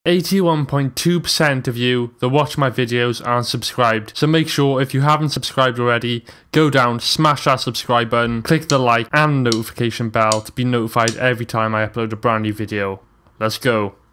81.2% of you that watch my videos aren't subscribed, so make sure if you haven't subscribed already, go down, smash that subscribe button, click the like and notification bell to be notified every time I upload a brand new video. Let's go.